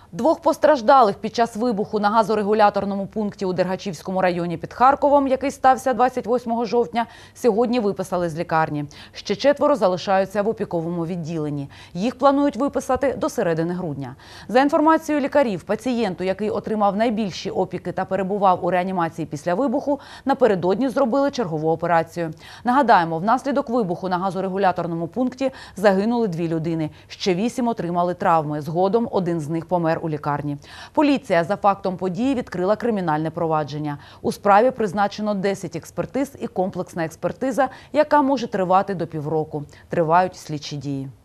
Двох постраждалих під час вибуху на газорегуляторному пункті у Дергачівському районі під Харковом, який стався 28 жовтня, сьогодні виписали з лікарні. Ще 4 залишаються в опіковому відділенні. Їх планують виписати до середини грудня. За інформацією лікарів, пацієнту, який отримав найбільші опіки та перебував у реанімації після вибуху, напередодні зробили чергову операцію. Нагадаємо, внаслідок вибуху на газорегуляторному пункті загинули 2 людини. Ще 8 отримали травми. Згодом один з них помер у лікарні. Поліція за фактом події відкрила кримінальне провадження. У справі призначено 10 експертиз і комплексна експертиза, яка може тривати до півроку. Тривають слідчі дії.